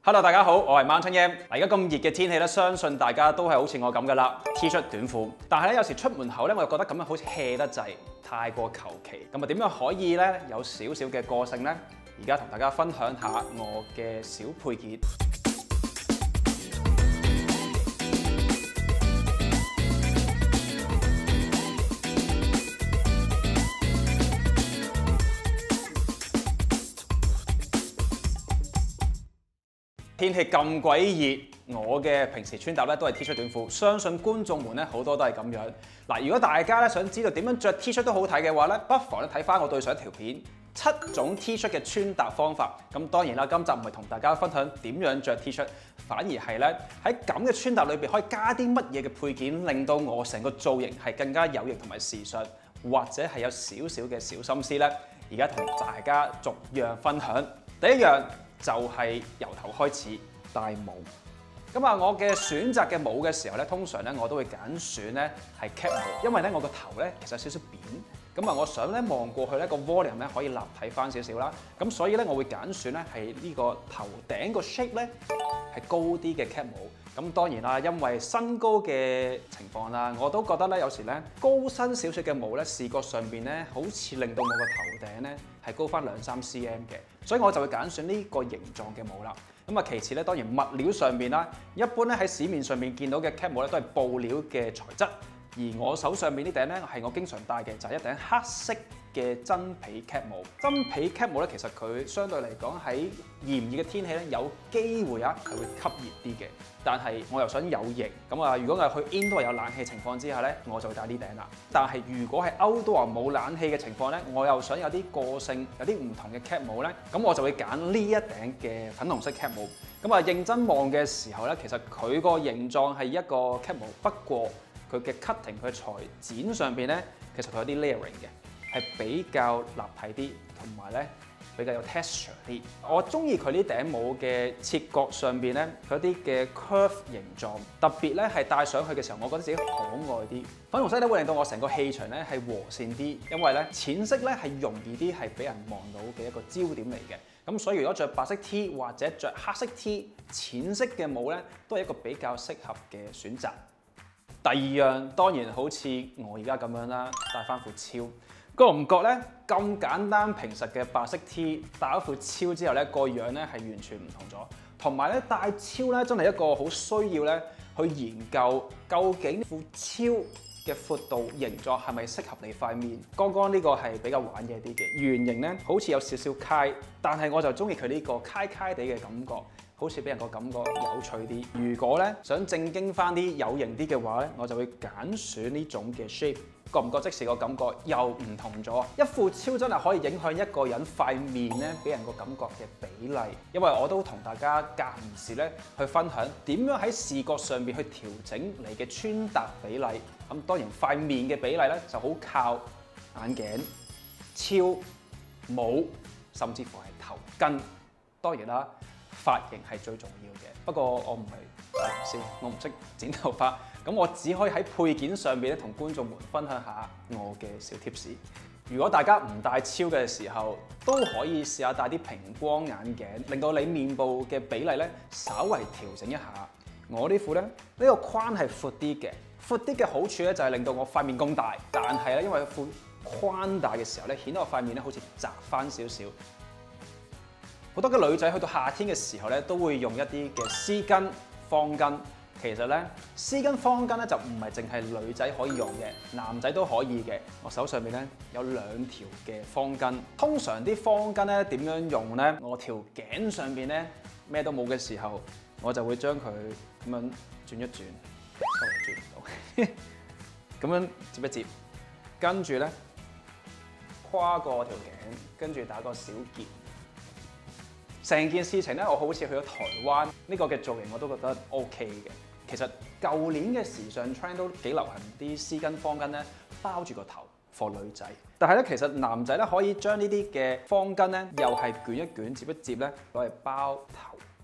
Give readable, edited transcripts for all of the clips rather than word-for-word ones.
Hello， 大家好，我係 Mountain Yam。而家咁熱嘅天氣咧，相信大家都係好似我咁噶啦 ，T 恤短褲。但係咧，有時出門口咧，我又覺得咁樣好似 hea 得滯，太過求其。咁啊，點樣可以咧有少少嘅個性呢？而家同大家分享下我嘅小配件。天氣咁鬼熱，我嘅平時穿搭咧都係 T 恤短褲，相信觀眾們咧好多都係咁樣。嗱，如果大家咧想知道點樣着 T 恤都好睇嘅話咧，不妨咧睇翻我對上一條片7種 T 恤嘅穿搭方法。咁當然啦，今集唔係同大家分享點樣着 T 恤，反而係咧喺咁嘅穿搭裏邊可以加啲乜嘢嘅配件，令到我成個造型係更加有型同埋時尚，或者係有少少嘅小心思咧。而家同大家逐樣分享。第一樣就係由頭開始戴帽。咁啊，我嘅選擇嘅帽嘅時候咧，通常咧我都會揀選咧係 cap 帽，因為咧我個頭咧其實有少少扁，咁啊我想咧望過去咧個 volume 咧可以立體翻少少啦，咁所以咧我會揀選咧係呢個頭頂個 shape 咧係高啲嘅 cap 帽。咁當然啦，因為身高嘅情況啦，我都覺得咧有時咧高身少少嘅帽咧，視覺上邊咧好似令到我個頭頂咧係高翻2-3 cm 嘅，所以我就會揀選呢個形狀嘅帽啦。咁啊，其次咧當然物料上邊啦，一般咧喺市面上面見到嘅 cap 帽咧都係布料嘅材質，而我手上面呢頂咧係我經常戴嘅，就係一頂黑色嘅真皮 cap 帽。真皮 cap 帽咧，其實佢相對嚟講喺炎熱嘅天氣咧，有機會係會吸熱啲嘅。但係我又想有型，咁啊，如果係去 indoor 有冷氣情況之下咧，我就會戴呢頂啦。但係如果係 outdoor 冇冷氣嘅情況咧，我又想有啲個性、有啲唔同嘅 cap 帽咧，咁我就會揀呢一頂嘅粉紅色 cap 帽。咁啊，認真望嘅時候咧，其實佢個形狀係一個 cap 帽，不過佢嘅 cutting 佢裁剪上邊咧，其實佢有啲 layering 嘅，係比較立體啲，同埋咧比較有 texture 啲。我中意佢呢頂帽嘅切角上邊咧，佢一啲嘅 curve 形狀，特別咧係戴上去嘅時候，我覺得自己可愛啲。粉紅色咧會令到我成個氣場咧係和善啲，因為咧淺色咧係容易啲係俾人望到嘅一個焦點嚟嘅。咁所以如果着白色 T 或者着黑色 T， 淺色嘅帽咧都係一個比較適合嘅選擇。第二樣當然好似我而家咁樣啦，戴翻副超。覺唔覺咧？咁簡單平實嘅白色 T， 戴咗副超之後咧，個樣咧係完全唔同咗。同埋咧，戴超咧真係一個好需要咧去研究，究竟副超嘅闊度、形狀係咪適合你塊面？剛剛呢個係比較玩嘢啲嘅圓形咧，好似有少少揩，但係我就中意佢呢個揩揩地嘅感覺，好似俾人個感覺有趣啲。如果咧想正經翻啲、有型啲嘅話咧，我就會揀選呢種嘅 shape。覺唔覺即時個感覺又唔同咗？一副超真係可以影響一個人塊面咧，俾人個感覺嘅比例。因為我都同大家間唔時咧去分享點樣喺視覺上邊去調整你嘅穿搭比例。咁當然塊面嘅比例咧就好靠眼鏡、超、帽，甚至乎係頭巾。當然啦，髮型係最重要嘅。不過我唔係髮型師，我唔識剪頭髮。咁我只可以喺配件上邊咧同觀眾們分享下我嘅小 tips。如果大家唔戴超嘅時候，都可以試下戴啲平光眼鏡，令到你面部嘅比例咧稍為調整一下。我呢副咧呢個框係闊啲嘅，闊啲嘅好處咧就係令到我塊面咁大，但係咧因為副框大嘅時候咧，顯到我塊面咧好似窄翻少少。好多嘅女仔去到夏天嘅時候咧，都會用一啲嘅絲巾、方巾。其實咧，絲巾、方巾咧就唔係淨係女仔可以用嘅，男仔都可以嘅。我手上面咧有2條嘅方巾。通常啲方巾咧點樣用咧？我條頸上邊咧咩都冇嘅時候，我就會將佢咁樣轉一轉，轉唔到，咁樣接一接，跟住咧跨過條頸，跟住打個小結。成件事情咧，我好似去咗台灣，呢個嘅造型我都覺得 OK 嘅。其實舊年嘅時尚 trend 都幾流行啲絲巾方巾咧，包住個頭 for 女仔。但係咧，其實男仔咧可以將呢啲嘅方巾咧，又係捲一捲、接一接咧，攞嚟包頭。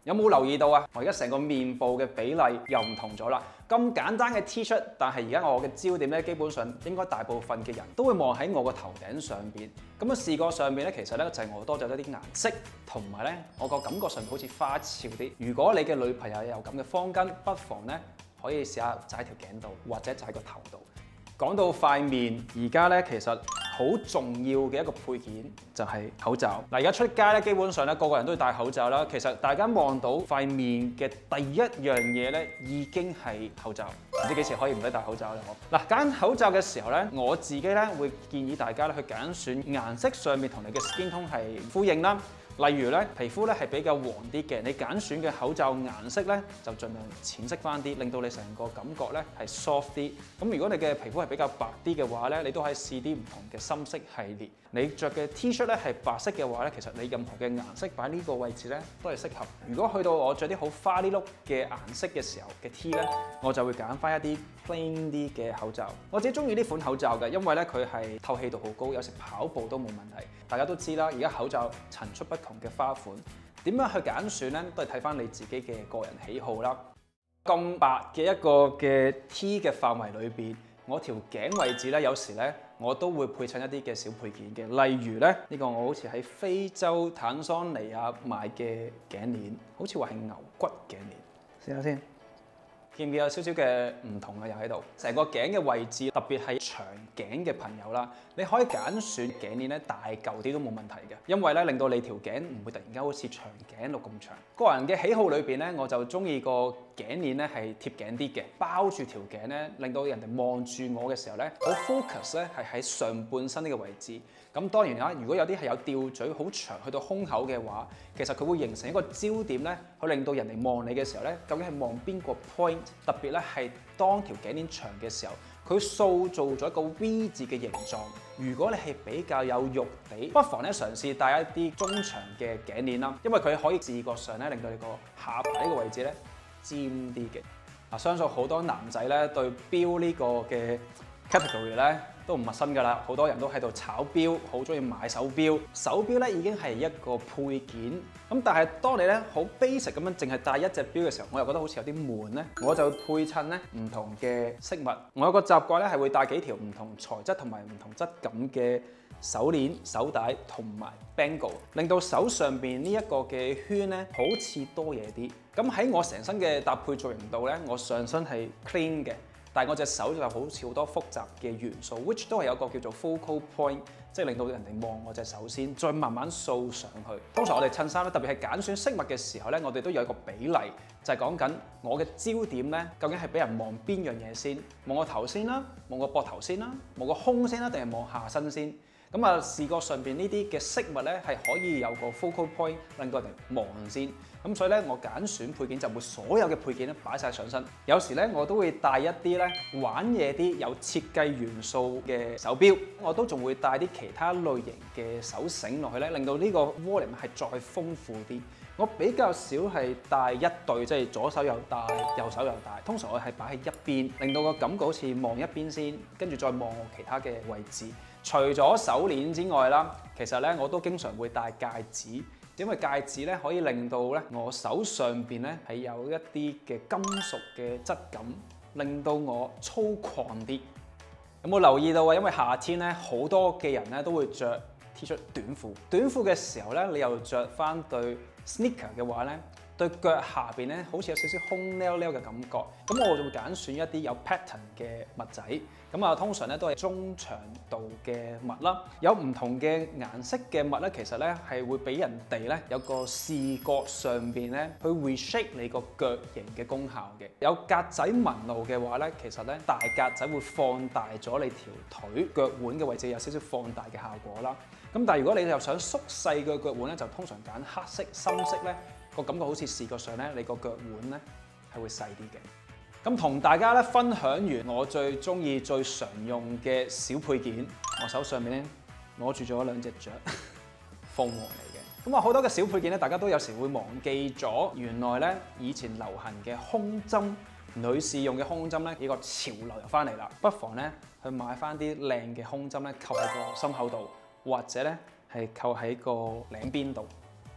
有冇留意到啊？我而家成個面部嘅比例又唔同咗啦。咁簡單嘅 T 恤，但係而家我嘅焦點咧，基本上應該大部分嘅人都會望喺我個頭頂上邊。咁啊視覺上面咧，其實咧就係我多咗一啲顏色，同埋咧我個感覺上好似花俏啲。如果你嘅女朋友有咁嘅方巾，不妨咧可以試下紮喺條頸度，或者紮喺個頭度。講到塊面，而家咧其實好重要嘅一個配件就係口罩。嗱，而家出街咧，基本上咧個個人都要戴口罩啦。其實大家望到塊面嘅第一樣嘢咧，已經係口罩。唔知幾時可以唔使戴口罩咧？我嗱揀口罩嘅時候咧，我自己咧會建議大家咧去揀選顏色上面同你嘅 skin tone 係呼應啦。例如咧，皮膚咧係比較黃啲嘅，你揀選嘅口罩顏色咧就盡量淺色翻啲，令到你成個感覺咧係 soft 啲。咁如果你嘅皮膚係比較白啲嘅話咧，你都可以試啲唔同嘅深色系列。你着嘅 T 恤咧係白色嘅話咧，其實你任何嘅顏色擺呢個位置咧都係適合。如果去到我着啲好花哩碌嘅顏色嘅時候嘅 T 咧，我就會揀翻一啲 plain 啲嘅口罩。我自己中意呢款口罩嘅，因為咧佢係透氣度好高，有時跑步都冇問題。大家都知啦，而家口罩層出不窮嘅花款，點樣去揀選咧，都係睇翻你自己嘅個人喜好啦。咁白嘅一個嘅 T 嘅範圍裏邊，我條頸位置咧，有時咧我都會配襯一啲嘅小配件嘅，例如咧呢個我好似喺非洲坦桑尼亞買嘅頸鏈，好似話係牛骨頸鏈，試下先。見唔見有少少嘅唔同嘅又喺度？成個頸嘅位置，特別係長頸嘅朋友啦，你可以揀選頸鏈咧大嚿啲都冇問題嘅，因為咧令到你條頸唔會突然間好似長頸鹿咁長。個人嘅喜好裏邊咧，我就中意個頸鏈咧係貼頸啲嘅，包住條頸咧，令到人哋望住我嘅時候咧，好 focus 咧係喺上半身呢個位置。咁當然啦，如果有啲係有吊墜好長去到胸口嘅話，其實佢會形成一個焦點咧，去令到人哋望你嘅時候咧，究竟係望邊個 point？特別咧係當條頸鏈長嘅時候，佢塑造咗一個 V 字嘅形狀。如果你係比較有肉地，不妨咧嘗試戴一啲中長嘅頸鏈啦，因為佢可以視覺上咧令到你個下巴呢個位置咧尖啲嘅。嗱，相信好多男仔咧對錶呢個嘅 category 咧都唔陌生㗎啦，好多人都喺度炒錶，好中意買手錶。手錶咧已經係一個配件，咁但係當你咧好 basic 咁樣淨係戴一隻錶嘅時候，我又覺得好似有啲悶咧，我就配襯咧唔同嘅飾物。我有個習慣咧係會戴幾條唔同材質同埋唔同質感嘅手鏈、手帶同埋 bangle， 令到手上邊呢一個嘅圈咧好似多嘢啲。咁喺我成身嘅搭配造型度咧，我上身係 clean 嘅。但係我隻手就好似好多複雜嘅元素 ，which 都係有個叫做 focal point， 即係令到人哋望我隻手先，再慢慢掃上去。通常我哋襯衫咧，特別係揀選飾物嘅時候咧，我哋都有一個比例，就係講緊我嘅焦點咧，究竟係俾人望邊樣嘢先？望個頭先啦，望個膊頭先啦，望個胸先啦，定係望下身先？咁啊，視覺上邊呢啲嘅飾物咧，係可以有個 focal point 令到人哋望先。咁所以咧，我揀選配件就會所有嘅配件咧擺晒上身。有時咧，我都會帶一啲咧玩嘢啲有設計元素嘅手錶。我都仲會帶啲其他類型嘅手繩落去咧，令到呢個 volume 係再豐富啲。我比較少係帶一對，即係左手又帶，右手又帶。通常我係擺喺一邊，令到個感覺好似望一邊先，跟住再望我其他嘅位置。除咗手鏈之外啦，其實咧我都經常會戴戒指，因為戒指咧可以令到咧我手上邊咧係有一啲嘅金屬嘅質感，令到我粗獷啲。有冇留意到啊？因為夏天咧好多嘅人咧都會着 T 恤短褲，短褲嘅時候咧你又着翻對 sneaker 嘅話咧，對腳下邊咧好似有少少空溜溜嘅感覺。咁我就會揀選一啲有 pattern 嘅襪仔。咁啊，通常咧都係中長度嘅襪啦，有唔同嘅顏色嘅襪咧，其實咧係會俾人哋咧有個視覺上邊咧去 reshape 你個腳型嘅功效嘅。有格仔紋路嘅話咧，其實咧大格仔會放大咗你條腿腳腕嘅位置，有少少放大嘅效果啦。咁但係如果你又想縮細嘅腳腕咧，就通常揀黑色、深色咧，個感覺好似視覺上咧你個腳腕咧係會細啲嘅。咁同大家咧分享完我最中意、最常用嘅小配件，我手上面咧攞住咗兩隻雀，鳳凰嚟嘅。咁啊好多嘅小配件咧，大家都有時會忘記咗，原來咧以前流行嘅胸針，女士用嘅胸針咧，呢個潮流又翻嚟啦。不妨咧去買翻啲靚嘅胸針咧，扣喺個心口度，或者咧係扣喺個領邊度。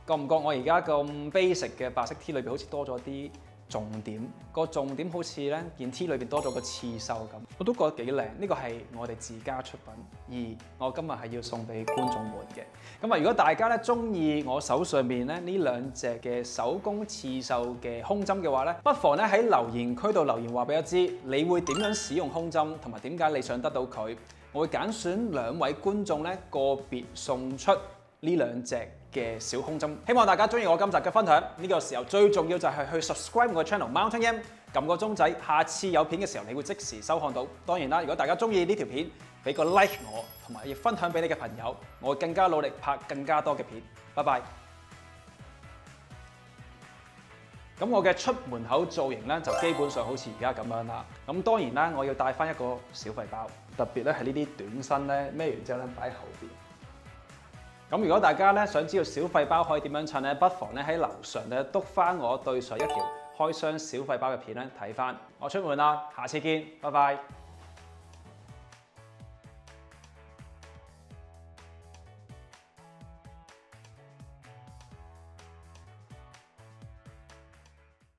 覺唔覺我而家咁 basic 嘅白色 T 裏邊好似多咗啲重點？個重點好似咧件 T 裏邊多咗個刺繡咁，我都覺得幾靚。呢個係我哋自家出品，而我今日係要送俾觀眾們嘅。咁啊，如果大家咧中意我手上面咧呢兩隻嘅手工刺繡嘅胸針嘅話咧，不妨咧喺留言區度留言話俾我知，你會點樣使用胸針，同埋點解你想得到佢？我會揀選2位觀眾咧個別送出呢兩隻嘅小胸針，希望大家中意我今集嘅分享。呢個時候最重要就係去 subscribe 我嘅 channel Mountain M， 撳個鐘仔，下次有片嘅時候你會即時收看到。當然啦，如果大家中意呢條片，俾個 like 我，同埋亦分享俾你嘅朋友，我會更加努力拍更加多嘅片。拜拜。咁我嘅出門口造型咧就基本上好似而家咁樣啦。咁當然啦，我要帶翻一個小廢包，特別咧係呢啲短身咧孭完之後咧擺喺後邊。咁如果大家咧想知道小廢包可以點樣襯咧，不妨咧喺樓上咧篤翻我對上一條開箱小廢包嘅片咧睇翻。我出門啦，下次見，拜拜。